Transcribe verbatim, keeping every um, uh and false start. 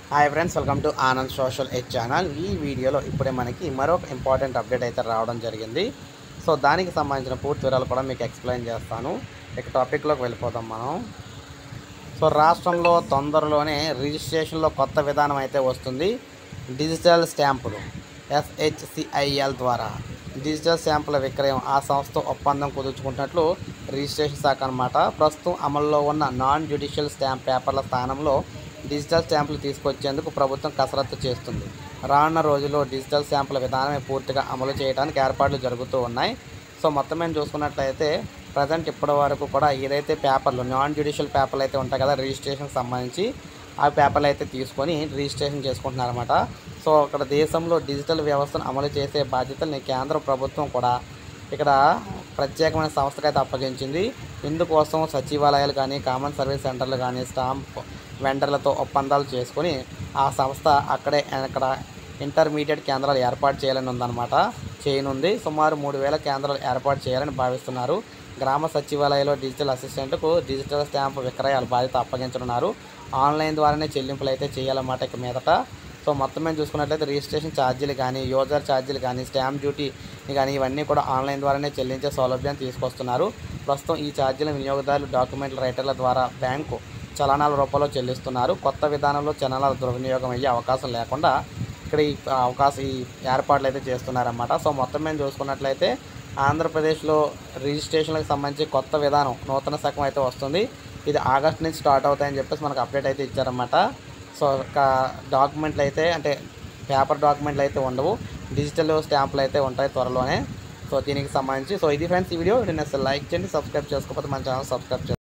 Hi friends, welcome to Anand social ed channel. ఈ వీడియోలో ఇప్పుడే మనకి మరొక ఇంపార్టెంట్ అప్డేట్ అయితే రావడం జరిగింది. సో దానికి సంబంధించిన పూర్తి వివరాలు కూడా మీకు ఎక్స్ప్లెయిన్ చేస్తాను. ఇక టాపిక్లోకి వెళ్ళిపోతాం మనం. సో రాష్ట్రంలో తొందరలోనే రిజిస్ట్రేషన్లో కొత్త విధానం అయితే వస్తుంది. డిజిటల్ స్టాంపులు ఎస్హెచ్సిఐఎల్ ద్వారా డిజిటల్ స్టాంపుల విక్రయం ఆ సంస్థ ఒప్పందం కుదుర్చుకుంటున్నట్లు రిజిస్ట్రేషన్ శాఖ అన్నమాట. ప్రస్తుతం అమల్లో ఉన్న నాన్ జ్యుడిషియల్ స్టాంప్ పేపర్ల స్థానంలో డిజిటల్ స్టాంపులు తీసుకొచ్చేందుకు ప్రభుత్వం కసరత్తు చేస్తుంది. రానున్న రోజుల్లో డిజిటల్ స్టాంపుల విధానమే పూర్తిగా అమలు చేయడానికి ఏర్పాట్లు జరుగుతూ ఉన్నాయి. సో మొత్తం మేము చూసుకున్నట్లయితే ప్రజెంట్ ఇప్పటి వరకు కూడా ఏదైతే పేపర్లు నాన్ జ్యుడిషియల్ పేపర్లు అయితే ఉంటాయి కదా, రిజిస్ట్రేషన్కి సంబంధించి ఆ పేపర్లు అయితే తీసుకొని రిజిస్ట్రేషన్ చేసుకుంటున్నారన్నమాట. సో ఇక్కడ దేశంలో డిజిటల్ వ్యవస్థను అమలు చేసే బాధ్యతల్ని కేంద్ర ప్రభుత్వం కూడా ఇక్కడ ప్రత్యేకమైన సంస్థకు అయితే అప్పగించింది. ఇందుకోసం సచివాలయాలు కానీ, కామన్ సర్వీస్ సెంటర్లు కానీ, స్టాంప్ వెండర్లతో ఒప్పందాలు చేసుకొని ఆ సంస్థ అక్కడే అక్కడ ఇంటర్మీడియట్ కేంద్రాలు ఏర్పాటు చేయాలని ఉందన్నమాట చేయనుంది. సుమారు మూడు వేల కేంద్రాలు ఏర్పాటు చేయాలని భావిస్తున్నారు. గ్రామ సచివాలయంలో డిజిటల్ అసిస్టెంట్కు డిజిటల్ స్టాంప్ విక్రయాల బాధ్యత అప్పగించనున్నారు. ఆన్లైన్ ద్వారానే చెల్లింపులు అయితే చేయాలన్నమాట ఇక మీదట. సో మొత్తం మేము చూసుకున్నట్లయితే రిజిస్ట్రేషన్ ఛార్జీలు కానీ, యూజర్ ఛార్జీలు కానీ, స్టాంప్ డ్యూటీ కానీ ఇవన్నీ కూడా ఆన్లైన్ ద్వారానే చెల్లించే సౌలభ్యాన్ని తీసుకొస్తున్నారు. ప్రస్తుతం ఈ ఛార్జీల వినియోగదారులు డాక్యుమెంట్ల రైటర్ల ద్వారా బ్యాంకు చలనాల రూపంలో చెల్లిస్తున్నారు. కొత్త విధానంలో చలనాల దుర్వినియోగం అయ్యే అవకాశం లేకుండా ఇక్కడ ఈ అవకాశం ఈ ఏర్పాట్లు అయితే చేస్తున్నారన్నమాట. సో మొత్తం మేము చూసుకున్నట్లయితే ఆంధ్రప్రదేశ్లో రిజిస్ట్రేషన్లకు సంబంధించి కొత్త విధానం నూతన శకం అయితే వస్తుంది. ఇది ఆగస్ట్ నుంచి స్టార్ట్ అవుతాయని చెప్పేసి మనకు అప్డేట్ అయితే ఇచ్చారన్నమాట. సో ఒక డాక్యుమెంట్లు అయితే అంటే పేపర్ డాక్యుమెంట్లు అయితే ఉండవు, డిజిటల్ స్టాంపులు అయితే ఉంటాయి త్వరలోనే. సో దీనికి సంబంధించి సో ఇది ఫ్రెండ్స్ ఈ వీడియో. నేను అసలు లైక్ చేయండి, సబ్స్క్రైబ్ చేసుకోకపోతే మన ఛానల్ సబ్స్క్రైబ్ చేసుకోండి.